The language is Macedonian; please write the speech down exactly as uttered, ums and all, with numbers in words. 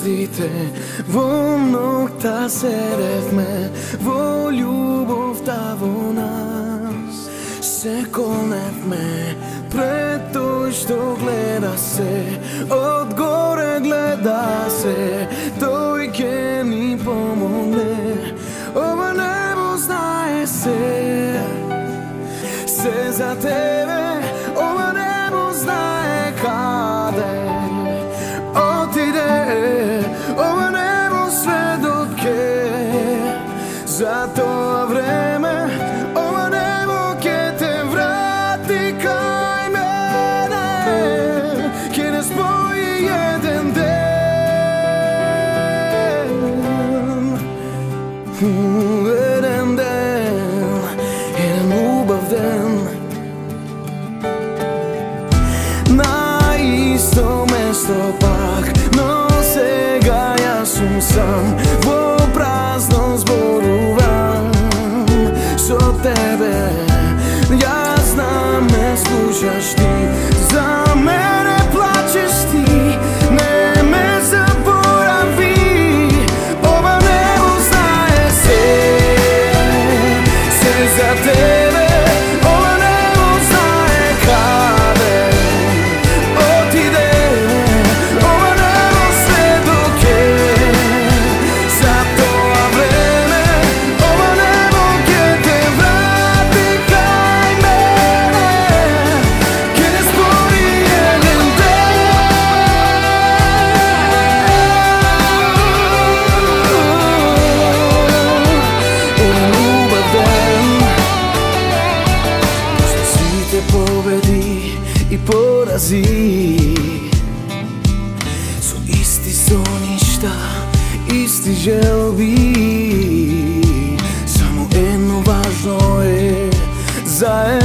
звездите, во ноќта седевме, во љубовта во нас. Се колневме пред тој што гледа се, одгоре гледа се, тој ќе ни помогне. Ова небо знае се, се за тебе, ова небо знае каде отиде, ова небо сведок е за тоа време, ова небо ќе те врати кај мене, ќе не спои еден ден, еден ден, еден убав ден. На исто место пак, но сега јас сум сам, во празно зборувам со тебе. Јас знам ме слушаш ти, за мене плачеш ти, не ме заборави. Ова небо знае се, се за тебе, ова небо знае каде отиде, ова небо сведок е за тоа време, ова небо ќе те врати кај мене, ќе не спори еден ден, еден убав ден. Што сите победи и порази, со исти соништа, исти желби, само едно важно е заедно